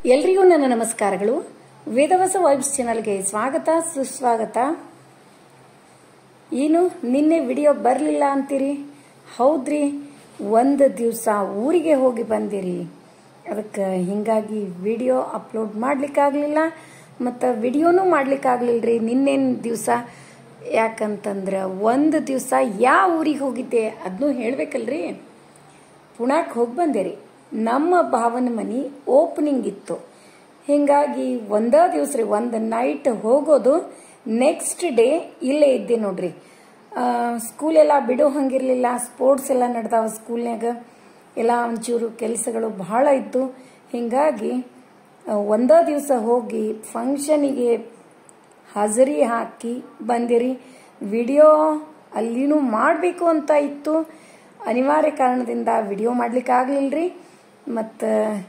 ಎಲ್ರಿಗೂ ನನ್ನ ನಮಸ್ಕಾರಗಳು. ವೇದವಸ ವೈಬ್ಸ್ ಚಾನೆಲ್ಗೆ ಸ್ವಾಗತ ಸುಸ್ವಾಗತ. ಏನು ನಿನ್ನೆ ವಿಡಿಯೋ ಬರಲಿಲ್ಲ ಅಂತೀರಿ? ಹೌದ್ರಿ, ಒಂದು ದಿವಸ ಊರಿಗೆ ಹೋಗಿ ಬಂದಿರಿ, ಅದಕ್ಕೆ ಹಿಂಗಾಗಿ ವಿಡಿಯೋ ಅಪ್ಲೋಡ್ ಮಾಡ್ಲಿಕ್ಕಾಗಲಿಲ್ಲ ಮತ್ತು ವಿಡಿಯೋನೂ ಮಾಡ್ಲಿಕ್ಕಾಗಲಿಲ್ಲರಿ ನಿನ್ನೇನು ದಿವಸ. ಯಾಕಂತಂದ್ರೆ ಒಂದು ದಿವಸ ಯಾವ ಊರಿಗೆ ಹೋಗಿದ್ದೆ ಅದನ್ನೂ ಹೇಳಬೇಕಲ್ರಿ. ಪುಣಾಕ್ಕೆ ಹೋಗಿ ಬಂದೇರಿ. ನಮ್ಮ ಭಾವನ ಮನೆ ಓಪನಿಂಗ್ ಇತ್ತು, ಹಿಂಗಾಗಿ ಒಂದೇ ದಿವಸ ರೀ, ಒಂದು ನೈಟ್ ಹೋಗೋದು, ನೆಕ್ಸ್ಟ್ ಡೇ ಇಲ್ಲೇ ಇದ್ದೆ ನೋಡ್ರಿ. ಸ್ಕೂಲೆಲ್ಲ ಬಿಡೋ ಹಂಗಿರಲಿಲ್ಲ, ಸ್ಪೋರ್ಟ್ಸ್ ಎಲ್ಲ ನಡೆದಾವ ಸ್ಕೂಲ್ನಾಗ, ಎಲ್ಲ ಒಂಚೂರು ಕೆಲಸಗಳು ಬಹಳ ಇತ್ತು. ಹಿಂಗಾಗಿ ಒಂದೇ ದಿವಸ ಹೋಗಿ ಫಂಕ್ಷನಿಗೆ ಹಾಜರಿ ಹಾಕಿ ಬಂದಿರಿ. ವಿಡಿಯೋ ಅಲ್ಲಿನೂ ಮಾಡಬೇಕು ಅಂತ ಇತ್ತು, ಅನಿವಾರ್ಯ ಕಾರಣದಿಂದ ವಿಡಿಯೋ ಮಾಡ್ಲಿಕ್ಕೆ ಆಗಲಿಲ್ಲರಿ. ಮತ್ತು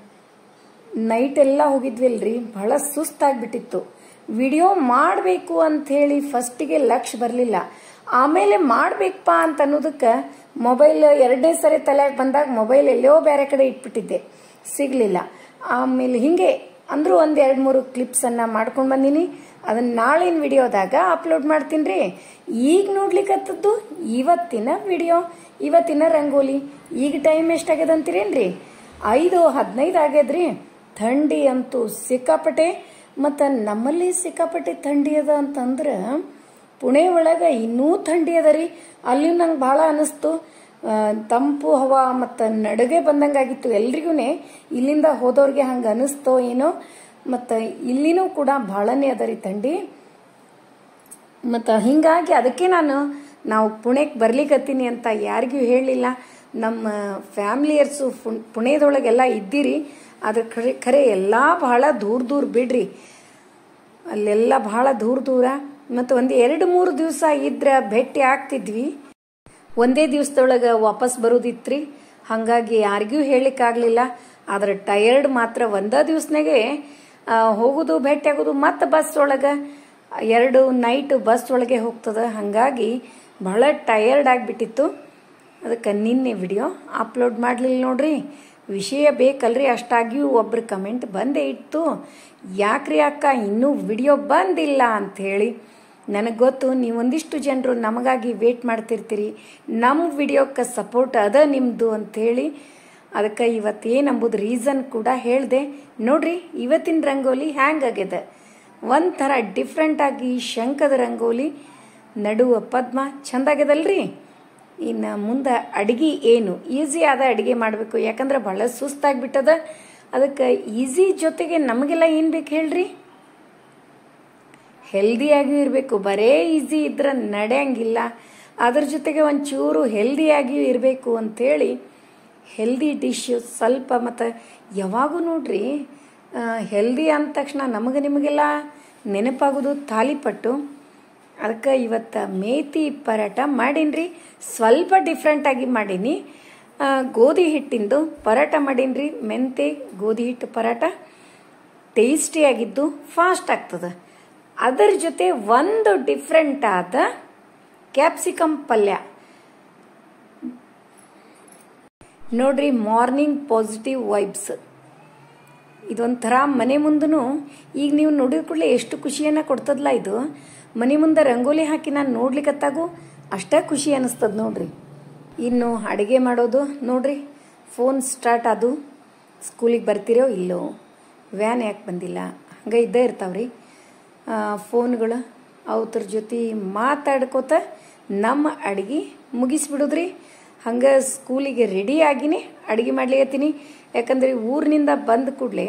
ನೈಟ್ ಎಲ್ಲ ಹೋಗಿದ್ವಿಲ್ರಿ, ಬಹಳ ಸುಸ್ತಾಗ್ಬಿಟ್ಟಿತ್ತು. ವಿಡಿಯೋ ಮಾಡಬೇಕು ಅಂಥೇಳಿ ಫಸ್ಟಿಗೆ ಲಕ್ಷ್ಯ ಬರಲಿಲ್ಲ, ಆಮೇಲೆ ಮಾಡಬೇಕಪ್ಪ ಅಂತ ಅನ್ನೋದಕ್ಕೆ ಮೊಬೈಲ್ ಎರಡನೇ ಸರಿ ತಲೆಯಾಗ ಬಂದಾಗ ಮೊಬೈಲ್ ಎಲ್ಲೋ ಬೇರೆ ಕಡೆ ಇಟ್ಬಿಟ್ಟಿದ್ದೆ, ಸಿಗಲಿಲ್ಲ. ಆಮೇಲೆ ಹಿಂಗೆ ಅಂದರೂ ಒಂದು 2-3 ಕ್ಲಿಪ್ಸನ್ನು ಮಾಡ್ಕೊಂಡು ಬಂದೀನಿ. ಅದನ್ನ ನಾಳಿನ ವಿಡಿಯೋದಾಗ ಅಪ್ಲೋಡ್ ಮಾಡ್ತೀನಿ ರೀ. ಈಗ ನೋಡ್ಲಿಕ್ಕತ್ತದ್ದು ಇವತ್ತಿನ ವಿಡಿಯೋ, ಇವತ್ತಿನ ರಂಗೋಲಿ. ಈಗ ಟೈಮ್ ಎಷ್ಟಾಗ್ಯದ ಅಂತೀರೇನ್ರಿ? 5:15 ಆಗ್ಯದ್ರಿ. ಥಂಡಿ ಅಂತೂ ಸಿಕ್ಕಾಪಟ್ಟೆ, ಮತ್ತು ನಮ್ಮಲ್ಲಿ ಸಿಕ್ಕಾಪಟ್ಟೆ ಥಂಡಿ ಅದ ಅಂತಂದ್ರೆ ಪುಣೆ ಒಳಗೆ ಇನ್ನೂ ಥಂಡಿ ಅದ ರೀ. ಅಲ್ಲಿ ನಂಗೆ ಭಾಳ ಅನ್ನಿಸ್ತು, ತಂಪು ಹವಾ ಮತ್ತು ನಡುಗೆ ಬಂದಂಗಾಗಿತ್ತು ಎಲ್ರಿಗೂ. ಇಲ್ಲಿಂದ ಹೋದವ್ರಿಗೆ ಹಂಗೆ ಅನ್ನಿಸ್ತೋ ಏನೋ. ಮತ್ತು ಇಲ್ಲಿನೂ ಕೂಡ ಭಾಳನೇ ಅದ ರೀ ಥಂಡಿ. ಮತ್ತು ಹಿಂಗಾಗಿ ಅದಕ್ಕೆ ನಾವು ಪುಣೆಗೆ ಬರ್ಲಿಕ್ಕತ್ತೀನಿ ಅಂತ ಯಾರಿಗೂ ಹೇಳಲಿಲ್ಲ. ನಮ್ಮ ಫ್ಯಾಮಿಲಿಯರ್ಸು ಪುಣೆದೊಳಗೆಲ್ಲ ಇದ್ದೀರಿ, ಅದ್ರ ಖರೆ ಎಲ್ಲ ಭಾಳ ದೂರ ಬಿಡ್ರಿ, ಅಲ್ಲೆಲ್ಲ ಭಾಳ ದೂರ. ಮತ್ತು ಒಂದು 2-3 ದಿವಸ ಇದ್ರೆ ಭೇಟಿ ಆಗ್ತಿದ್ವಿ, ಒಂದೇ ದಿವಸದೊಳಗೆ ವಾಪಸ್ ಬರೋದಿತ್ರಿ. ಹಾಗಾಗಿ ಯಾರಿಗೂ ಹೇಳಲಿಕ್ಕಾಗಲಿಲ್ಲ. ಆದ್ರೆ ಟಯರ್ಡ್ ಮಾತ್ರ ಒಂದೇ ದಿವಸನಾಗೆ ಹೋಗೋದು, ಭೇಟಿ ಆಗೋದು. ಮತ್ತು ಬಸ್ ಒಳಗೆ 2 ನೈಟ್ ಬಸ್ ಒಳಗೆ ಹೋಗ್ತದೆ, ಹಾಗಾಗಿ ಬಹಳ ಟಯರ್ಡ್ ಆಗಿಬಿಟ್ಟಿತ್ತು. ಅದಕ್ಕೆ ನಿನ್ನೆ ವಿಡಿಯೋ ಅಪ್ಲೋಡ್ ಮಾಡಲಿಲ್ಲ ನೋಡ್ರಿ. ವಿಷಯ ಬೇಕಲ್ರಿ, ಅಷ್ಟಾಗಿಯೂ ಒಬ್ರು ಕಮೆಂಟ್ ಬಂದೇ ಇತ್ತು, ಯಾಕ್ರಿ ಅಕ್ಕ ಇನ್ನೂ ವಿಡಿಯೋ ಬಂದಿಲ್ಲ ಅಂಥೇಳಿ. ನನಗೆ ಗೊತ್ತು, ನೀವೊಂದಿಷ್ಟು ಜನರು ನಮಗಾಗಿ ವೇಟ್ ಮಾಡ್ತಿರ್ತೀರಿ, ನಮ್ಮ ವಿಡಿಯೋಕ್ಕೆ ಸಪೋರ್ಟ್ ಅದ ನಿಮ್ಮದು ಅಂಥೇಳಿ. ಅದಕ್ಕೆ ಇವತ್ತೇನಂಬುದು ರೀಸನ್ ಕೂಡ ಹೇಳಿದೆ ನೋಡ್ರಿ. ಇವತ್ತಿನ ರಂಗೋಲಿ ಹ್ಯಾಂಗಾಗಿದೆ, ಒಂಥರ ಡಿಫ್ರೆಂಟಾಗಿ ಶಂಕದ ರಂಗೋಲಿ, ನಡುವ ಪದ್ಮ ಚೆಂದಾಗ್ಯದಲ್ರಿ. ಇನ್ನು ಮುಂದೆ ಅಡುಗೆ ಏನು ಈಸಿ ಆದ ಅಡುಗೆ ಮಾಡಬೇಕು, ಯಾಕಂದ್ರೆ ಭಾಳ ಸುಸ್ತಾಗ್ಬಿಟ್ಟದ. ಅದಕ್ಕೆ ಈಸಿ ಜೊತೆಗೆ ನಮಗೆಲ್ಲ ಏನು ಬೇಕು ಹೇಳ್ರಿ, ಹೆಲ್ದಿಯಾಗಿಯೂ ಇರಬೇಕು. ಬರೇ ಈಸಿ ಇದ್ರೆ ನಡೆಯಂಗಿಲ್ಲ, ಅದ್ರ ಜೊತೆಗೆ ಒಂಚೂರು ಹೆಲ್ದಿಯಾಗಿಯೂ ಇರಬೇಕು ಅಂಥೇಳಿ ಹೆಲ್ದಿ ಡಿಶ್ ಸ್ವಲ್ಪ. ಮತ್ತು ಯಾವಾಗೂ ನೋಡ್ರಿ, ಹೆಲ್ದಿ ಅಂದ ತಕ್ಷಣ ನಿಮಗೆಲ್ಲ ನೆನಪಾಗೋದು ತಾಲಿಪಟ್ಟು. ಅದಕ್ಕೆ ಇವತ್ತು ಮೇಥಿ ಪರಾಟ ಮಾಡೀನಿ. ಸ್ವಲ್ಪ ಡಿಫ್ರೆಂಟಾಗಿ ಮಾಡೀನಿ. ಗೋಧಿ ಹಿಟ್ಟಿಂದು ಪರಾಟ ಮಾಡೀನಿ, ಮೆಂತೆ ಗೋಧಿ ಹಿಟ್ಟು ಪರಾಟ. ಟೇಸ್ಟಿಯಾಗಿದ್ದು, ಫಾಸ್ಟ್ ಆಗ್ತದೆ. ಅದರ ಜೊತೆ ಒಂದು ಡಿಫ್ರೆಂಟ್ ಆದ ಕ್ಯಾಪ್ಸಿಕಮ್ ಪಲ್ಯ ನೋಡ್ರಿ. ಮಾರ್ನಿಂಗ್ ಪಾಸಿಟಿವ್ ವೈಬ್ಸ್, ಇದೊಂಥರ ಮನೆ ಮುಂದೂ ಈಗ ನೀವು ನೋಡಿದ ಕೂಡಲೇ ಎಷ್ಟು ಖುಷಿಯನ್ನು ಕೊಡ್ತದಲ್ಲ ಇದು. ಮನೆ ಮುಂದೆ ರಂಗೋಲಿ ಹಾಕಿ ನಾನು ನೋಡ್ಲಿಕ್ಕತ್ತಾಗೂ ಅಷ್ಟೇ ಖುಷಿ ಅನ್ನಿಸ್ತದ ನೋಡ್ರಿ. ಇನ್ನು ಅಡುಗೆ ಮಾಡೋದು ನೋಡ್ರಿ. ಫೋನ್ ಸ್ಟಾರ್ಟ್ ಆದು, ಸ್ಕೂಲಿಗೆ ಬರ್ತಿರೋ ಇಲ್ಲೋ, ವ್ಯಾನ್ ಯಾಕೆ ಬಂದಿಲ್ಲ, ಹಂಗೆ ಇದ್ದೇ ಇರ್ತಾವ್ರಿ ಫೋನ್ಗಳು. ಅವ್ರ ಜೊತೆ ಮಾತಾಡ್ಕೋತ ನಮ್ಮ ಅಡುಗೆ ಮುಗಿಸ್ಬಿಡೋದ್ರಿ. ಹಂಗೆ ಸ್ಕೂಲಿಗೆ ರೆಡಿ ಆಗಿನೇ ಅಡುಗೆ ಮಾಡ್ಲಿಕತ್ತೀನಿ. ಯಾಕಂದ್ರೆ ಊರಿನಿಂದ ಬಂದ ಕೂಡಲೇ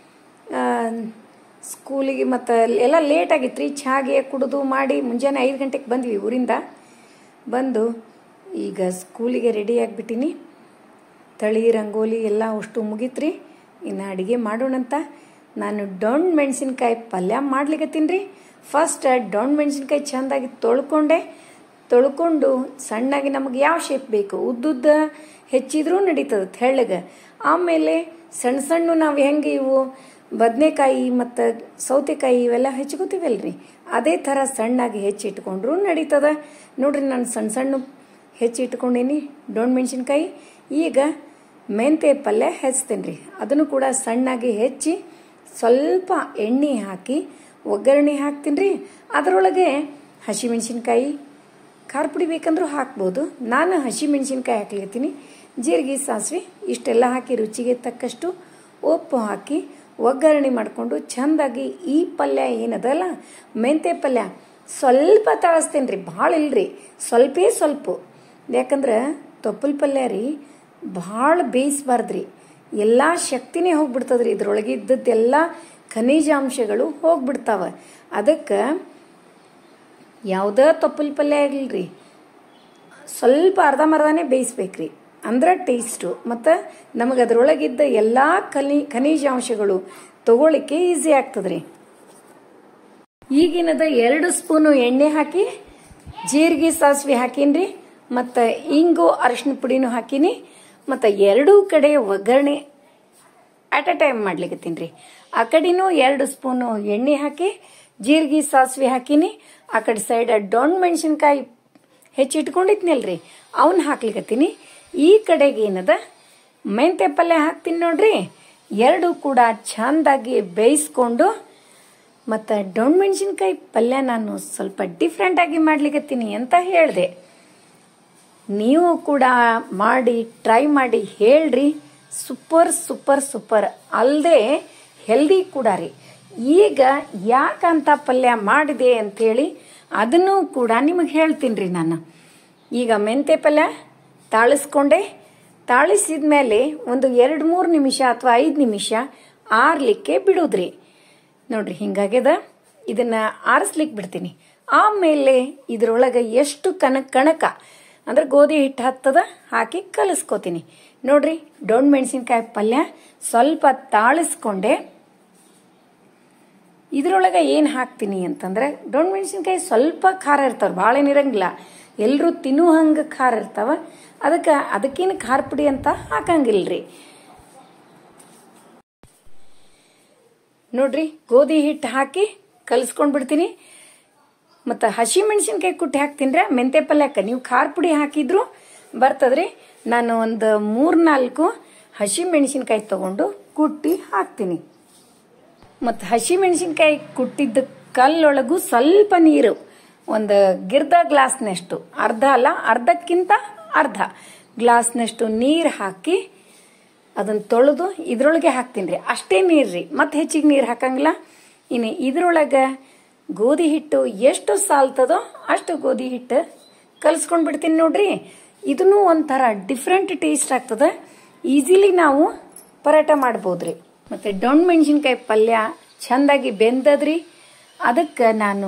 ಸ್ಕೂಲಿಗೆ ಮತ್ತು ಎಲ್ಲ ಲೇಟ್ ಆಗಿತ್ತು ರೀ. ಚಾಗೆ ಕುಡಿದು ಮಾಡಿ ಮುಂಜಾನೆ 5 ಗಂಟೆಗೆ ಬಂದ್ವಿ ಊರಿಂದ. ಬಂದು ಈಗ ಸ್ಕೂಲಿಗೆ ರೆಡಿ ಆಗಿಬಿಟ್ಟಿನಿ. ತಳಿ ರಂಗೋಲಿ ಎಲ್ಲ ಅಷ್ಟು ಮುಗೀತ್ರಿ. ಇನ್ನು ಅಡುಗೆ ಮಾಡೋಣಂತ ನಾನು ಡೊಣ್ ಮೆಣಸಿನ್ಕಾಯಿ ಪಲ್ಯ ಮಾಡ್ಲಿಕತ್ತೀನಿ ರೀ. ಫಸ್ಟ್ ಡೊಣ್ ಮೆಣಸಿನ್ಕಾಯಿ ಚೆಂದಾಗಿ ತೊಳ್ಕೊಂಡು ಸಣ್ಣಾಗಿ ನಮಗೆ ಯಾವ ಶೇಪ್ ಬೇಕು, ಉದ್ದುದ್ದ ಹೆಚ್ಚಿದ್ರೂ ನಡೀತದೆ ತೆಳ್ಳಗೆ. ಆಮೇಲೆ ಸಣ್ಣ ನಾವು ಹೆಂಗೆ ಇವು ಬದನೆಕಾಯಿ ಮತ್ತು ಸೌತೆಕಾಯಿ ಇವೆಲ್ಲ ಹೆಚ್ಚಿಕೋತೀವಲ್ರಿ, ಅದೇ ಥರ ಸಣ್ಣಾಗಿ ಹೆಚ್ಚಿಟ್ಕೊಂಡ್ರೂ ನಡೀತದೆ ನೋಡ್ರಿ. ನಾನು ಸಣ್ಣ ಹೆಚ್ಚಿಟ್ಕೊಂಡೀನಿ ಡೊಣ್ ಮೆಣಸಿನ್ಕಾಯಿ. ಈಗ ಮೆಂತೆ ಪಲ್ಯ ಹೆಚ್ಚಿಸ್ತೇನೆ ರೀ, ಅದನ್ನು ಕೂಡ ಸಣ್ಣಾಗಿ ಹೆಚ್ಚಿ ಸ್ವಲ್ಪ ಎಣ್ಣೆ ಹಾಕಿ ಒಗ್ಗರಣೆ ಹಾಕ್ತೀನಿ ರೀ. ಅದರೊಳಗೆ ಹಸಿಮೆಣಸಿನ್ಕಾಯಿ, ಖಾರ ಪುಡಿ ಬೇಕಂದ್ರೂ ಹಾಕ್ಬೋದು. ನಾನು ಹಸಿಮೆಣಸಿನ್ಕಾಯಿ ಹಾಕ್ಲಿತ್ತೀನಿ. ಜೀರಿಗೆ, ಸಾಸಿವೆ ಇಷ್ಟೆಲ್ಲ ಹಾಕಿ ರುಚಿಗೆ ತಕ್ಕಷ್ಟು ಉಪ್ಪು ಹಾಕಿ ಒಗ್ಗರಣೆ ಮಾಡಿಕೊಂಡು ಚೆಂದಾಗಿ ಈ ಪಲ್ಯ ಏನದಲ್ಲ ಮೆಂತ್ಯ ಪಲ್ಯ ಸ್ವಲ್ಪ ತಾಳಿಸ್ತೇನೆ ರೀ, ಭಾಳ ಇಲ್ರಿ, ಸ್ವಲ್ಪ. ಯಾಕಂದ್ರೆ ತೊಪ್ಪಲ್ ಪಲ್ಯ ರೀ ಭಾಳ ಬೇಯಿಸಬಾರ್ದ್ರಿ, ಎಲ್ಲ ಶಕ್ತಿನೇ ಹೋಗ್ಬಿಡ್ತದ್ರಿ. ಇದ್ರೊಳಗೆ ಇದ್ದದ್ದೆಲ್ಲ ಖನಿಜಾಂಶಗಳು ಹೋಗ್ಬಿಡ್ತಾವ. ಅದಕ್ಕೆ ಯಾವುದೇ ತೊಪ್ಪಲ್ ಪಲ್ಯ ಆಗಿಲ್ರಿ ಸ್ವಲ್ಪ ಅರ್ಧಂಬರ್ಧನೇ ಬೇಯಿಸ್ಬೇಕ್ರಿ, ಅಂದ್ರೆ ಟೇಸ್ಟು ಮತ್ತು ನಮಗೆ ಅದರೊಳಗಿದ್ದ ಎಲ್ಲ ಖನಿಜಾಂಶಗಳು ತಗೊಳ್ಳಿಕ್ಕೆ ಈಸಿ ಆಗ್ತದ್ರಿ. ಈಗಿನದ 2 ಸ್ಪೂನು ಎಣ್ಣೆ ಹಾಕಿ ಜೀರಿಗೆ ಸಾಸಿವೆ ಹಾಕೀನಿ ಮತ್ತು ಇಂಗು ಅರಿಶಿನ ಪುಡಿನೂ ಹಾಕೀನಿ ಮತ್ತು 2 ಕಡೆ ಒಗ್ಗರಣೆ ಅಟ್ ಅ ಟೈಮ್ ಮಾಡ್ಲಿಕ್ಕತ್ತೀನಿ ರೀ. ಆ ಕಡೆನೂ 2 ಸ್ಪೂನು ಎಣ್ಣೆ ಹಾಕಿ ಜೀರಿಗೆ ಸಾಸಿವೆ ಹಾಕೀನಿ. ಆ ಕಡೆ ಸೈಡ್ ಡೊಣ್ ಮೆಣಸಿನ್ಕಾಯಿ ಹೆಚ್ಚಿಟ್ಕೊಂಡಿದ್ನಲ್ರಿ ಅವನ್ನ ಹಾಕ್ಲಿಕ್ಕತ್ತೀನಿ. ಈ ಕಡೆಗೆ ಏನದ ಮೆಂತ್ಯ ಪಲ್ಯ ಹಾಕ್ತೀನಿ ನೋಡ್ರಿ. 2 ಕೂಡ ಚೆಂದಾಗಿ ಬೇಯಿಸ್ಕೊಂಡು ಮತ್ತು ಡೊಣ್ ಮೆಣಸಿನ್ಕಾಯಿ ಪಲ್ಯ ನಾನು ಸ್ವಲ್ಪ ಡಿಫ್ರೆಂಟಾಗಿ ಮಾಡ್ಲಿಕ್ಕತ್ತೀನಿ ಅಂತ ಹೇಳಿದೆ. ನೀವು ಕೂಡ ಮಾಡಿ ಟ್ರೈ ಮಾಡಿ ಹೇಳ್ರಿ. ಸೂಪರ್ ಅಲ್ಲದೆ ಹೆಲ್ದಿ ಕೂಡ ರೀ. ಈಗ ಯಾಕಂತ ಪಲ್ಯ ಮಾಡಿದೆ ಅಂಥೇಳಿ ಅದನ್ನು ಕೂಡ ನಿಮಗೆ ಹೇಳ್ತೀನಿ ರೀ. ನಾನು ಈಗ ಮೆಂತ್ಯ ಪಲ್ಯ ತಾಳಿಸ್ಕೊಂಡೆ. ತಾಳಿಸಿದ ಮೇಲೆ ಒಂದು 2-3 ನಿಮಿಷ ಅಥವಾ 5 ನಿಮಿಷ ಆರ್ಲಿಕ್ಕೆ ಬಿಡುದ್ರಿ. ನೋಡ್ರಿ ಹಿಂಗಾಗ್ಯದ. ಇದನ್ನ ಆರಿಸ್ಲಿಕ್ಕೆ ಬಿಡ್ತೀನಿ. ಆಮೇಲೆ ಇದ್ರೊಳಗೆ ಎಷ್ಟು ಕಣಕ ಅಂದ್ರೆ ಗೋಧಿ ಹಿಟ್ಟು ಹತ್ತದ ಹಾಕಿ ಕಲಿಸ್ಕೋತೀನಿ. ನೋಡ್ರಿ ಡೊಣ್ ಮೆಣಸಿನ್ಕಾಯಿ ಪಲ್ಯ ಸ್ವಲ್ಪ ತಾಳಿಸ್ಕೊಂಡೆ. ಇದ್ರೊಳಗೆ ಏನು ಹಾಕ್ತೀನಿ ಅಂತಂದ್ರೆ ಡೊಣ್ ಮೆಣಸಿನ್ಕಾಯಿ ಸ್ವಲ್ಪ ಖಾರ ಇರ್ತಾವ, ಭಾಳ ಏನಿರಂಗಿಲ್ಲ, ಎಲ್ಲರೂ ತಿನ್ನೋ ಹಂಗೆ ಖಾರ ಇರ್ತಾವ. ಅದಕ್ಕೇನು ಖಾರ ಪುಡಿ ಅಂತ ಹಾಕಂಗಿಲ್ರಿ. ನೋಡ್ರಿ ಗೋಧಿ ಹಿಟ್ಟು ಹಾಕಿ ಕಲಿಸ್ಕೊಂಡ್ ಬಿಡ್ತೀನಿ. ಮತ್ತು ಹಸಿ ಮೆಣಸಿನ್ಕಾಯಿ ಕುಟ್ಟಿ ಹಾಕ್ತೀನಿ ಮೆಂತ್ಯ ಪಲ್ಯಕ್ಕೆ. ನೀವು ಖಾರ ಪುಡಿ ಹಾಕಿದ್ರು ಬರ್ತದ್ರಿ. ನಾನು ಒಂದು 3-4 ಹಸಿ ಮೆಣಸಿನ್ಕಾಯಿ ತಗೊಂಡು ಕುಟ್ಟಿ ಹಾಕ್ತೀನಿ. ಮತ್ತು ಹಸಿ ಮೆಣಸಿನ್ಕಾಯಿ ಕುಟ್ಟಿದ್ದ ಕಲ್ಲೊಳಗೂ ಸ್ವಲ್ಪ ನೀರು, ಒಂದು ಗಿರ್ದ ಗ್ಲಾಸ್ನಷ್ಟು, ಅರ್ಧ ಅಲ್ಲ ಅರ್ಧಕ್ಕಿಂತ ಅರ್ಧ ಗ್ಲಾಸ್ನಷ್ಟು ನೀರು ಹಾಕಿ ಅದನ್ನು ತೊಳೆದು ಇದ್ರೊಳಗೆ ಹಾಕ್ತೀನಿ ರೀ. ಅಷ್ಟೇ ನೀರು ರೀ, ಮತ್ತೆ ಹೆಚ್ಚಿಗೆ ನೀರು ಹಾಕಂಗಿಲ್ಲ. ಇನ್ನು ಇದ್ರೊಳಗೆ ಗೋಧಿ ಹಿಟ್ಟು ಎಷ್ಟು ಸಾಲ್ತದೋ ಅಷ್ಟು ಗೋಧಿ ಹಿಟ್ಟು ಕಲಿಸ್ಕೊಂಡು ಬಿಡ್ತೀನಿ ನೋಡ್ರಿ. ಇದನ್ನು ಒಂಥರ ಡಿಫ್ರೆಂಟ್ ಟೇಸ್ಟ್ ಆಗ್ತದೆ. ಈಸಿಲಿ ನಾವು ಪರಾಟ ಮಾಡ್ಬೋದ್ರಿ. ಮತ್ತು ಡೊಣ್ ಮೆಣಸಿನ್ಕಾಯಿ ಪಲ್ಯ ಚೆಂದಾಗಿ ಬೆಂದದ್ರಿ. ಅದಕ್ಕೆ ನಾನು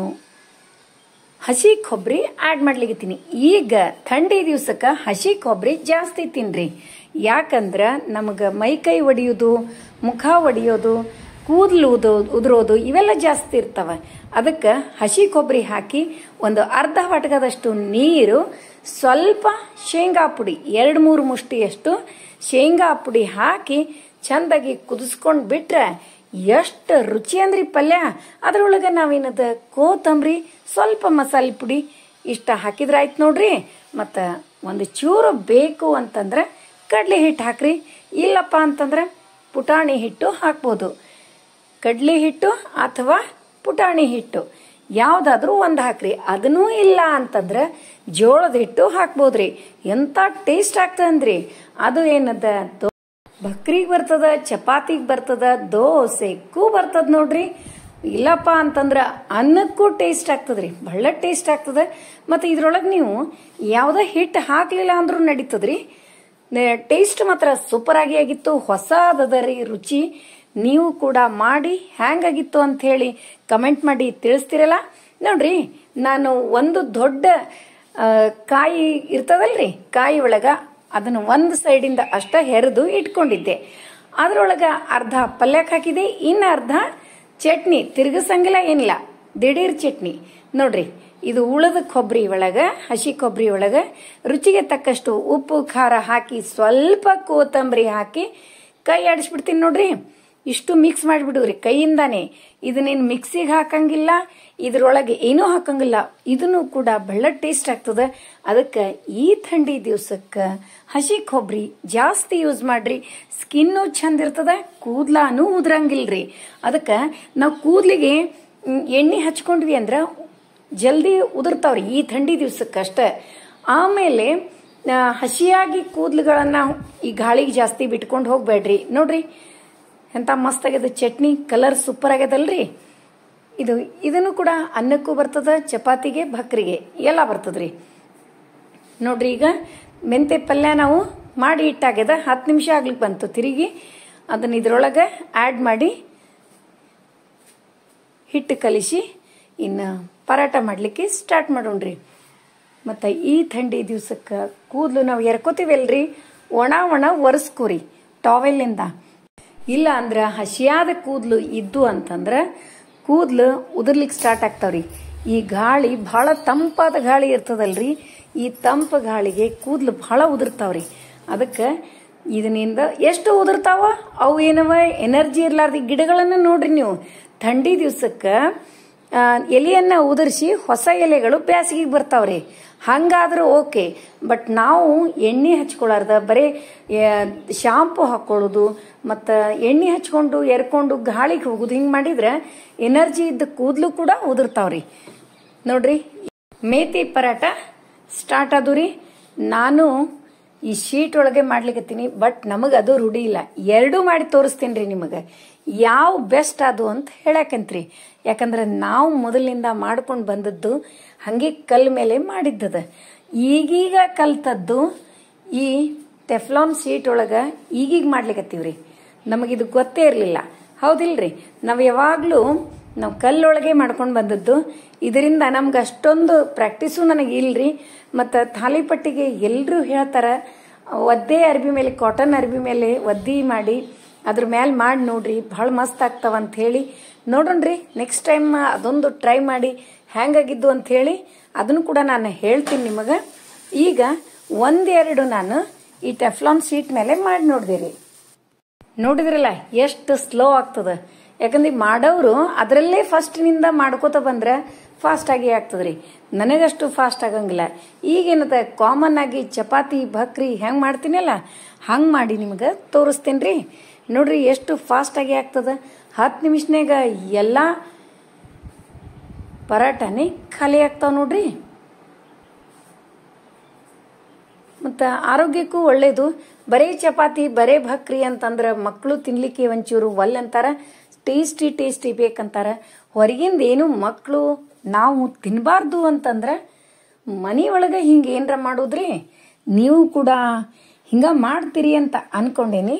ಹಸಿ ಕೊಬ್ಬರಿ ಆ್ಯಡ್ ಮಾಡ್ಲಿಕ್ಕತ್ತೀನಿ. ಈಗ ಥಂಡಿ ದಿವ್ಸಕ್ಕೆ ಹಸಿ ಕೊಬ್ಬರಿ ಜಾಸ್ತಿ ತಿನ್ರಿ. ಯಾಕಂದ್ರೆ ನಮಗೆ ಮೈಕೈ ಒಡೆಯೋದು, ಮುಖ ಒಡೆಯೋದು, ಕೂದಲು ಉದುರೋದು ಇವೆಲ್ಲ ಜಾಸ್ತಿ ಇರ್ತವೆ. ಅದಕ್ಕೆ ಹಸಿ ಕೊಬ್ಬರಿ ಹಾಕಿ ಒಂದು ಅರ್ಧ ವಾಟಕದಷ್ಟು ನೀರು, ಸ್ವಲ್ಪ ಶೇಂಗಾ ಪುಡಿ 2-3 ಮುಷ್ಟಿಯಷ್ಟು ಶೇಂಗಾ ಪುಡಿ ಹಾಕಿ ಚೆಂದಾಗಿ ಕುದಿಸ್ಕೊಂಡು ಬಿಟ್ರೆ ಎಷ್ಟು ರುಚಿ ಅಂದ್ರಿ ಪಲ್ಯ. ಅದರೊಳಗೆ ನಾವೇನದ ಕೊತ್ತಂಬರಿ, ಸ್ವಲ್ಪ ಮಸಾಲೆ ಪುಡಿ ಇಷ್ಟ ಹಾಕಿದ್ರೆ ಆಯ್ತು ನೋಡ್ರಿ. ಮತ್ತು ಒಂದು ಚೂರು ಬೇಕು ಅಂತಂದ್ರೆ ಕಡಲೆ ಹಿಟ್ಟು ಹಾಕ್ರಿ. ಇಲ್ಲಪ್ಪ ಅಂತಂದ್ರೆ ಪುಟಾಣಿ ಹಿಟ್ಟು ಹಾಕ್ಬೋದು. ಕಡಲೆ ಹಿಟ್ಟು ಅಥವಾ ಪುಟಾಣಿ ಹಿಟ್ಟು ಯಾವುದಾದ್ರೂ ಒಂದು ಹಾಕ್ರಿ. ಅದನ್ನೂ ಇಲ್ಲ ಅಂತಂದ್ರೆ ಜೋಳದ ಹಿಟ್ಟು ಹಾಕ್ಬೋದ್ರಿ. ಎಂಥ ಟೇಸ್ಟ್ ಆಗ್ತದಂದ್ರಿ. ಅದು ಏನದ ಭಕ್ರಿಗೆ ಬರ್ತದ, ಚಪಾತಿಗೆ ಬರ್ತದ, ದೋಸೆಗೂ ಬರ್ತದ ನೋಡ್ರಿ. ಇಲ್ಲಪ್ಪ ಅಂತಂದ್ರೆ ಅನ್ನಕ್ಕೂ ಟೇಸ್ಟ್ ಆಗ್ತದ್ರಿ, ಬಹಳ ಟೇಸ್ಟ್ ಆಗ್ತದೆ. ಮತ್ತು ಇದ್ರೊಳಗೆ ನೀವು ಯಾವುದೇ ಹಿಟ್ಟು ಹಾಕ್ಲಿಲ್ಲ ಅಂದ್ರೂ ನಡೀತದ್ರಿ. ಟೇಸ್ಟ್ ಮಾತ್ರ ಸೂಪರ್ ಆಗಿ ಆಗಿತ್ತು. ಹೊಸದದ ರೀ ರುಚಿ. ನೀವು ಕೂಡ ಮಾಡಿ ಹ್ಯಾಂಗಾಗಿತ್ತು ಅಂತ ಹೇಳಿ ಕಮೆಂಟ್ ಮಾಡಿ ತಿಳಿಸ್ತಿರಲ್ಲ. ನೋಡ್ರಿ ನಾನು ಒಂದು ದೊಡ್ಡ ಕಾಯಿ ಇರ್ತದಲ್ರಿ, ಕಾಯಿ ಒಳಗ ಅದನ್ನು ಒಂದು ಸೈಡಿಂದ ಅಷ್ಟ ಹೆರೆದು ಇಟ್ಕೊಂಡಿದ್ದೆ. ಅದರೊಳಗೆ ಅರ್ಧ ಪಲ್ಯಕ್ಕೆ ಹಾಕಿದೆ, ಇನ್ನು ಅರ್ಧ ಚಟ್ನಿ, ತಿರುಗಿಸಂಗಿಲ್ಲ ಏನಿಲ್ಲ, ದಿಢೀರ್ ಚಟ್ನಿ. ನೋಡ್ರಿ ಇದು ಉಳದ ಕೊಬ್ಬರಿ ಒಳಗೆ, ಹಸಿ ಕೊಬ್ಬರಿ ಒಳಗೆ ರುಚಿಗೆ ತಕ್ಕಷ್ಟು ಉಪ್ಪು ಖಾರ ಹಾಕಿ ಸ್ವಲ್ಪ ಕೊತ್ತಂಬರಿ ಹಾಕಿ ಕೈ ಆಡಿಸ್ಬಿಡ್ತೀನಿ ನೋಡ್ರಿ. ಇಷ್ಟು ಮಿಕ್ಸ್ ಮಾಡಿಬಿಡುವ್ರಿ ಕೈಯಿಂದಾನೆ. ಇದನ್ನೇನು ಮಿಕ್ಸಿಗೆ ಹಾಕಂಗಿಲ್ಲ, ಇದ್ರೊಳಗೆ ಏನೂ ಹಾಕಂಗಿಲ್ಲ. ಇದನ್ನು ಕೂಡ ಬಹಳ ಟೇಸ್ಟ್ ಆಗ್ತದೆ. ಅದಕ್ಕೆ ಈ ಥಂಡಿ ದಿವ್ಸಕ್ಕೆ ಹಸಿ ಕೊಬ್ಬರಿ ಜಾಸ್ತಿ ಯೂಸ್ ಮಾಡ್ರಿ. ಸ್ಕಿನ್ನು ಚಂದ ಇರ್ತದ, ಕೂದ್ಲಾನು ಉದ್ರಂಗಿಲ್ರಿ. ಅದಕ್ಕೆ ನಾವು ಕೂದ್ಲಿಗೆ ಎಣ್ಣೆ ಹಚ್ಕೊಂಡ್ವಿ ಅಂದ್ರೆ ಜಲ್ದಿ ಉದುರ್ತಾವ್ರಿ ಈ ಥಂಡಿ ದಿವ್ಸಕ್ಕಷ್ಟೇ. ಆಮೇಲೆ ಹಸಿಯಾಗಿ ಕೂದಲುಗಳನ್ನ ಈ ಗಾಳಿಗೆ ಜಾಸ್ತಿ ಬಿಟ್ಕೊಂಡು ಹೋಗ್ಬೇಡ್ರಿ. ನೋಡ್ರಿ ಎಂತ ಮಸ್ತ್ ಆಗ್ಯದ ಚಟ್ನಿ, ಕಲರ್ ಸೂಪರ್ ಆಗ್ಯದಲ್ರಿ. ಇದನ್ನು ಕೂಡ ಅನ್ನಕ್ಕೂ ಬರ್ತದ, ಚಪಾತಿಗೆ, ಭಕ್ರಿಗೆ ಎಲ್ಲ ಬರ್ತದ್ರಿ. ನೋಡ್ರಿ ಈಗ ಮೆಂತೆ ಪಲ್ಯ ನಾವು ಮಾಡಿ ಇಟ್ಟಾಗ್ಯದ, 10 ನಿಮಿಷ ಆಗ್ಲಿಕ್ಕೆ ಬಂತು. ತಿರುಗಿ ಅದನ್ನ ಇದ್ರೊಳಗೆ ಆ್ಯಡ್ ಮಾಡಿ ಹಿಟ್ಟು ಕಲಿಸಿ ಇನ್ನು ಪರಾಟ ಮಾಡಲಿಕ್ಕೆ ಸ್ಟಾರ್ಟ್ ಮಾಡೋಣ್ರಿ. ಮತ್ತು ಈ ಥಂಡಿ ದಿವ್ಸಕ್ಕೆ ಕೂದಲು ನಾವು ಎರ್ಕೋತೀವಲ್ರಿ, ಒಣ ಒರೆಸ್ಕೋರಿ ಟಾವೆಲ್ಲಿಂದ. ಇಲ್ಲ ಅಂದ್ರೆ ಹಸಿಯಾದ ಕೂದಲು ಇದ್ದು ಅಂತಂದ್ರೆ ಕೂದಲು ಉದುರ್ಲಿಕ್ಕೆ ಸ್ಟಾರ್ಟ್ ಆಗ್ತಾವ್ರಿ. ಈ ಗಾಳಿ ಬಹಳ ತಂಪಾದ ಗಾಳಿ ಇರ್ತದಲ್ರಿ, ಈ ತಂಪು ಗಾಳಿಗೆ ಕೂದಲು ಬಹಳ ಉದುರ್ತಾವ್ರಿ. ಅದಕ್ಕೆ ಇದರಿಂದ ಎಷ್ಟು ಉದುರ್ತಾವ ಅವು ಏನವ ಎನರ್ಜಿ ಇರ್ಲಾರ್ದ ಗಿಡಗಳನ್ನ ನೋಡ್ರಿ ನೀವು. ಥಂಡಿ ದಿವ್ಸಕ್ಕೆ ಎಲೆಯನ್ನ ಉದುರಿಸಿ ಹೊಸ ಎಲೆಗಳು ಬ್ಯಾಸಿಗೆ ಬರ್ತಾವ್ರಿ. ಹಂಗಾದ್ರೆ ಓಕೆ. ಬಟ್ ನಾವು ಎಣ್ಣೆ ಹಚ್ಕೊಳ್ಳಾರ್ದ ಬರೀ ಶಾಂಪು ಹಾಕೊಳ್ಳೋದು ಮತ್ತು ಎಣ್ಣೆ ಹಚ್ಕೊಂಡು ಎರ್ಕೊಂಡು ಗಾಳಿಗೆ ಹೋಗೋದು ಹಿಂಗೆ ಮಾಡಿದ್ರೆ ಎನರ್ಜಿ ಇದ್ದ ಕೂದಲು ಕೂಡ ಉದುರ್ತಾವ್ರಿ. ನೋಡ್ರಿ ಮೇಥಿ ಪರಾಟ ಸ್ಟಾರ್ಟ್ ಆದು ರೀ. ನಾನು ಈ ಶೀಟ್ ಒಳಗೆ ಮಾಡ್ಲಿಕ್ಕತ್ತೀನಿ, ಬಟ್ ನಮಗೆ ಅದು ರೂಢಿ ಇಲ್ಲ. ಎರಡೂ ಮಾಡಿ ತೋರಿಸ್ತೀನಿ ರೀ ನಿಮಗೆ ಯಾವ ಬೆಸ್ಟ್ ಅದು ಅಂತ ಹೇಳಕಂತ್ರಿ. ಯಾಕಂದ್ರೆ ನಾವು ಮೊದಲಿನಿಂದ ಮಾಡ್ಕೊಂಡು ಬಂದದ್ದು ಹಂಗೆ ಕಲ್ ಮೇಲೆ ಮಾಡಿದ್ದದ. ಈಗೀಗ ಕಲ್ತದ್ದು ಈ ಟೆಫ್ಲಾನ್ ಶೀಟ್ ಒಳಗೆ ಈಗೀಗ ಮಾಡ್ಲಿಕ್ಕತ್ತೀವ್ರಿ. ನಮಗಿದು ಗೊತ್ತೇ ಇರಲಿಲ್ಲ, ಹೌದಿಲ್ರಿ. ನಾವು ಯಾವಾಗಲೂ ನಾವು ಕಲ್ಲೊಳಗೆ ಮಾಡ್ಕೊಂಡು ಬಂದದ್ದು. ಇದರಿಂದ ನಮ್ಗೆ ಅಷ್ಟೊಂದು ಪ್ರಾಕ್ಟೀಸು ನನಗೆ ಇಲ್ರಿ. ಮತ್ತು ತಾಲಿಪಟ್ಟಿಗೆ ಎಲ್ಲರೂ ಹೇಳ್ತಾರೆ ಒದ್ದೆ ಅರ್ಬಿ ಮೇಲೆ, ಕಾಟನ್ ಅರ್ಬಿ ಮೇಲೆ ಒದ್ದಿ ಮಾಡಿ ಅದ್ರ ಮೇಲೆ ಮಾಡಿ ನೋಡ್ರಿ, ಭಾಳ ಮಸ್ತ್ ಆಗ್ತಾವ ಅಂತ ಹೇಳಿ. ನೋಡ್ರಿ ನೆಕ್ಸ್ಟ್ ಟೈಮ್ ಅದೊಂದು ಟ್ರೈ ಮಾಡಿ ಹ್ಯಾಂಗಾಗಿದ್ದು ಅಂತ ಹೇಳಿ ಅದನ್ನು ಕೂಡ ನಾನು ಹೇಳ್ತೀನಿ ನಿಮಗೆ. ಈಗ ಒಂದೆರಡು ನಾನು ಈ ಟೆಫ್ಲಾನ್ ಶೀಟ್ ಮೇಲೆ ಮಾಡಿ ನೋಡಿದಿರಿ. ನೋಡಿದ್ರಲ್ಲ ಎಷ್ಟು ಸ್ಲೋ ಆಗ್ತದ. ಯಾಕಂದ್ರೆ ಮಾಡೋರು ಅದರಲ್ಲೇ ಫಸ್ಟ್ನಿಂದ ಮಾಡ್ಕೋತ ಬಂದ್ರೆ ಫಾಸ್ಟ್ ಆಗಿ ಆಗ್ತದ್ರಿ. ನನಗಷ್ಟು ಫಾಸ್ಟ್ ಆಗಂಗಿಲ್ಲ. ಈಗೇನದ ಕಾಮನ್ ಆಗಿ ಚಪಾತಿ ಭಕ್ರಿ ಹೆಂಗೆ ಮಾಡ್ತೀನಲ್ಲ ಹಂಗೆ ಮಾಡಿ ನಿಮ್ಗೆ ತೋರಿಸ್ತೀನಿ ರೀ. ನೋಡ್ರಿ ಎಷ್ಟು ಫಾಸ್ಟ್ ಆಗಿ ಆಗ್ತದ. 10 ನಿಮಿಷನಾಗ ಎಲ್ಲ ಪರಾಟನೇ ಖಾಲಿ ಆಗ್ತಾವ ನೋಡ್ರಿ. ಮತ್ತು ಆರೋಗ್ಯಕ್ಕೂ ಒಳ್ಳೇದು. ಬರೇ ಚಪಾತಿ ಬರೇ ಭಕ್ರಿ ಅಂತಂದ್ರೆ ಮಕ್ಕಳು ತಿನ್ಲಿಕ್ಕೆ ಒಂಚೂರು ಒಲ್ ಅಂತಾರ, ಟೇಸ್ಟಿ ಟೇಸ್ಟಿ ಬೇಕಂತಾರ. ಹೊರಗಿಂದ ಏನು ಮಕ್ಕಳು ನಾವು ತಿನ್ನಬಾರ್ದು ಅಂತಂದ್ರೆ ಮನೆಯೊಳಗೆ ಹಿಂಗೆ ಏನರ ಮಾಡೋದ್ರಿ. ನೀವು ಕೂಡ ಹಿಂಗೆ ಮಾಡ್ತೀರಿ ಅಂತ ಅನ್ಕೊಂಡೇನಿ.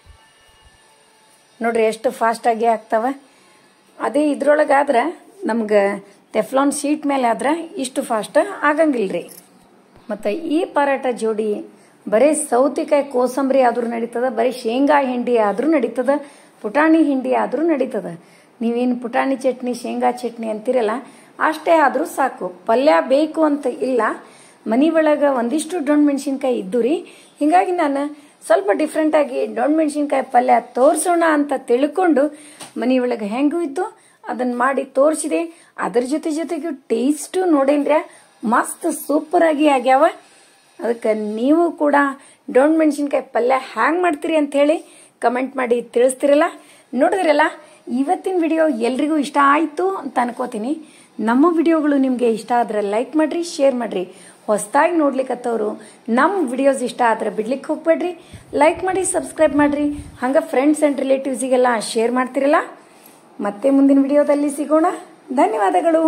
ನೋಡ್ರಿ ಎಷ್ಟು ಫಾಸ್ಟಾಗಿ ಆಗ್ತಾವ. ಅದೇ ಇದ್ರೊಳಗಾದ್ರೆ ನಮ್ಗೆ ಟೆಫ್ಲಾನ್ ಶೀಟ್ ಮೇಲೆ ಆದ್ರೆ ಇಷ್ಟು ಫಾಸ್ಟ್ ಆಗಂಗಿಲ್ರಿ. ಮತ್ತು ಈ ಪರಾಟ ಜೋಡಿ ಬರೀ ಸೌತಿಕಾಯಿ ಕೋಸಂಬರಿ ಆದ್ರೂ ನಡೀತದ, ಬರೀ ಶೇಂಗಾ ಹಿಂಡಿ ಆದ್ರೂ ನಡೀತದ, ಪುಟಾಣಿ ಹಿಂಡಿ ಆದ್ರೂ ನಡೀತದ. ನೀವೇನು ಪುಟಾಣಿ ಚಟ್ನಿ ಶೇಂಗಾ ಚಟ್ನಿ ಅಂತೀರಲ್ಲ ಅಷ್ಟೇ ಆದ್ರೂ ಸಾಕು. ಪಲ್ಯ ಬೇಕು ಅಂತ ಇಲ್ಲ. ಮನೆ ಒಳಗೆ ಒಂದಿಷ್ಟು ಡೊಣ್ ಮೆಣಸಿನ್ಕಾಯಿ ಇದ್ದು ರೀ. ಹಿಂಗಾಗಿ ನಾನು ಸ್ವಲ್ಪ ಡಿಫ್ರೆಂಟ್ ಆಗಿ ಡೊಣ್ ಮೆಣಸಿನ್ಕಾಯಿ ಪಲ್ಯ ತೋರಿಸೋಣ ಅಂತ ತಿಳ್ಕೊಂಡು ಮನೆಯೊಳಗೆ ಹೆಂಗೂ ಇದ್ದು ಅದನ್ನ ಮಾಡಿ ತೋರಿಸಿದೆ. ಅದ್ರ ಜೊತೆಗೆ ಟೇಸ್ಟು ನೋಡೇನ್ರ ಮಸ್ತ್ ಸೂಪರ್ ಆಗಿ ಆಗ್ಯಾವ. ಅದಕ್ಕೆ ನೀವು ಕೂಡ ಡೊಣ್ ಮೆಣಸಿನ್ಕಾಯಿ ಪಲ್ಯ ಹ್ಯಾಂಗ್ ಮಾಡ್ತೀರಿ ಅಂತ ಹೇಳಿ ಕಮೆಂಟ್ ಮಾಡಿ ತಿಳಿಸ್ತಿರಲ್ಲ. ನೋಡಿದ್ರಲ್ಲ ಇವತ್ತಿನ ವಿಡಿಯೋ ಎಲ್ರಿಗೂ ಇಷ್ಟ ಆಯಿತು ಅಂತ ಅನ್ಕೋತೀನಿ. ನಮ್ಮ ವಿಡಿಯೋಗಳು ನಿಮಗೆ ಇಷ್ಟ ಆದ್ರೆ ಲೈಕ್ ಮಾಡ್ರಿ, ಶೇರ್ ಮಾಡ್ರಿ. ಹೊಸದಾಗಿ ನೋಡ್ಲಿಕ್ಕತ್ತವ್ರು ನಮ್ಮ ವಿಡಿಯೋಸ್ ಇಷ್ಟ ಆದ್ರೆ ಬಿಡ್ಲಿಕ್ಕೆ ಹೋಗ್ಬೇಡ್ರಿ. ಲೈಕ್ ಮಾಡಿ, ಸಬ್ಸ್ಕ್ರೈಬ್ ಮಾಡ್ರಿ. ಹಂಗೆ ಫ್ರೆಂಡ್ಸ್ ಆ್ಯಂಡ್ ರಿಲೇಟಿವ್ಸಿಗೆಲ್ಲ ಶೇರ್ ಮಾಡ್ತಿರಲ್ಲ. ಮತ್ತೆ ಮುಂದಿನ ವಿಡಿಯೋದಲ್ಲಿ ಸಿಗೋಣ. ಧನ್ಯವಾದಗಳು.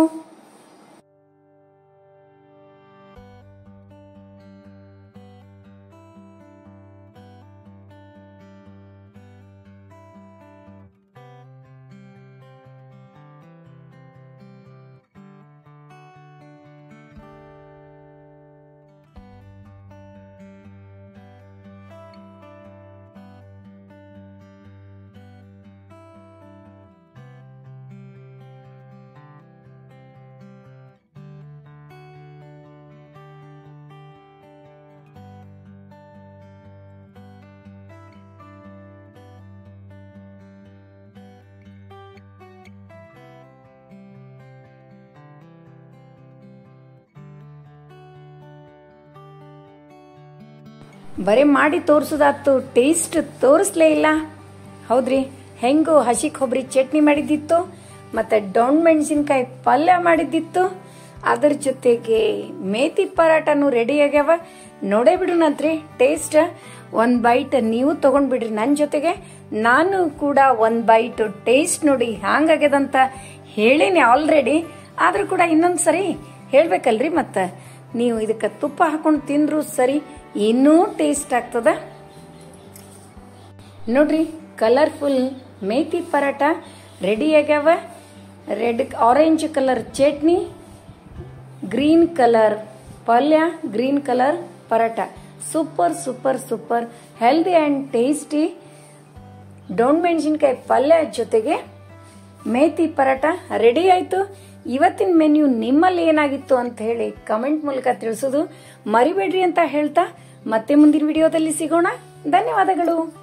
ಬರೀ ಮಾಡಿ ತೋರ್ಸೋದಾತು, ಟೇಸ್ಟ್ ತೋರಿಸ್ಲೇ ಇಲ್ಲ. ಹೌದ್ರಿ, ಹೆಂಗು ಹಸಿ ಕೊಬ್ಬರಿ ಚಟ್ನಿ ಮಾಡಿದ್ದಿತ್ತು, ಮತ್ತೆ ಡೊಣ್ ಮೆಣಸಿನ್ಕಾಯಿ ಪಲ್ಯ ಮಾಡಿದ್ದಿತ್ತು, ಅದ್ರ ಜೊತೆಗೆ ಮೇಥಿ ಪರಾಟನು ರೆಡಿ ಆಗ್ಯಾವ. ನೋಡೇ ಬಿಡುನಂತ್ರಿ ಟೇಸ್ಟ್. ಒಂದ್ ಬೈಟ್ ನೀವು ತಗೊಂಡ್ಬಿಡ್ರಿ ನನ್ನ ಜೊತೆಗೆ. ನಾನು ಕೂಡ ಒಂದ್ ಬೈಟ್ ಟೇಸ್ಟ್ ನೋಡಿ ಹ್ಯಾಂಗಾಗ್ಯದಂತ ಹೇಳೀನಿ ಆಲ್ರೆಡಿ. ಆದ್ರೂ ಕೂಡ ಇನ್ನೊಂದ್ಸರಿ ಹೇಳ್ಬೇಕಲ್ರಿ. ಮತ್ತ ನೀವು ಇದಕ್ಕೆ ತುಪ್ಪ ಹಾಕೊಂಡು ತಿಂದ್ರು ಸರಿ, ಇನ್ನೂ ಟೇಸ್ಟ್ ಆಗ್ತದ. ನೋಡ್ರಿ, ಕಲರ್ಫುಲ್ ಮೇಥಿ ಪರಾಟ ರೆಡಿ ಆಗ್ಯಾವ. Red orange colour chutney, green colour ಪಲ್ಯ, green colour paratha. Super super super healthy and tasty ಡೊಣ್ ಮೆಣಸಿನ್ಕಾಯಿ ಪಲ್ಯ ಜೊತೆಗೆ ಮೇಥಿ ಪರಾಟ ರೆಡಿ ಆಯ್ತು. ಇವತ್ತಿನ ಮೆನ್ಯೂ ನಿಮ್ಮಲ್ಲಿ ಏನಾಗಿತ್ತು ಅಂತ ಹೇಳಿ ಕಮೆಂಟ್ ಮೂಲಕ ತಿಳಿಸೋದು ಮರಿಬೇಡ್ರಿ ಅಂತ ಹೇಳ್ತಾ ಮತ್ತೆ ಮುಂದಿನ ವಿಡಿಯೋದಲ್ಲಿ ಸಿಗೋಣ. ಧನ್ಯವಾದಗಳು.